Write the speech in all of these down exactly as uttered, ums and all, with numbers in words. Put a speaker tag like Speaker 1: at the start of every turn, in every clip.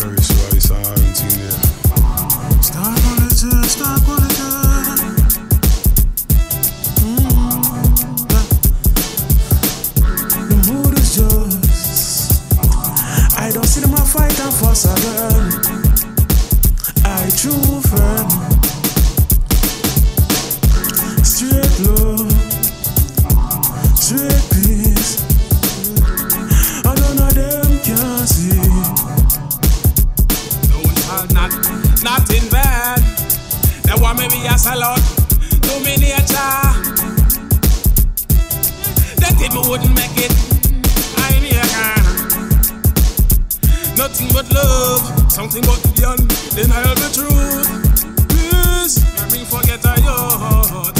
Speaker 1: very sure it's I haven't seen it.
Speaker 2: Star quality, star quality. Mm, yeah. The mood is just, I don't see them a fight and fuss again. I true friend, straight love, straight peace. I none of them can see.
Speaker 3: Not, not in bed. They want me be a salad to me nature. They think me wouldn't make it. I ain't here can. Nothing but love, something but beyond. Then I'll be truth. Please, let me forget a yacht.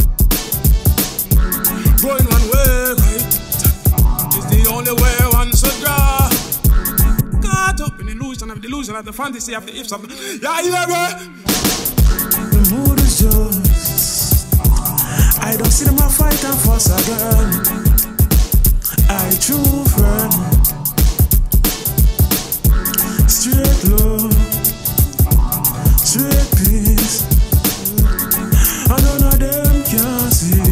Speaker 3: Going one way, right? Is the only way one should go. Up in illusion of delusion of the fantasy of the ifs of the yeah, you ever?
Speaker 2: The mood is just, I don't see them a fight and fuss again. I true friend, straight love, straight peace. I none of them can see.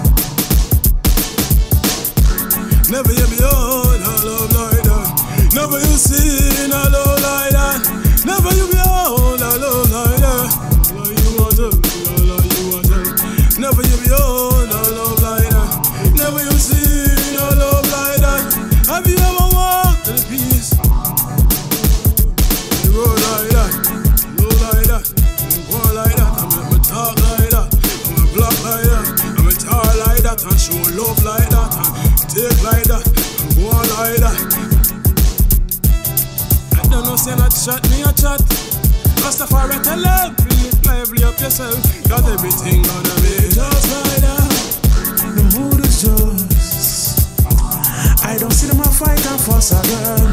Speaker 3: Never hear me on a love like that. Never you seen a love like that. Never you be on a love like that. Love you want to, love you want to. Never you be on a love like that. Never you seen a love like that. Have you ever walked in peace? You roll like that, low like that, you go like that. I make me talk like that, I make block like that, I make talk like that, and show love like that, and take like that, and go on like that. Don't know say not chat, me a chat. Rastafari tell love, lively up yourself. Got everything gonna be just like that.
Speaker 2: The mood is just, I don't see them a fight and fuss again.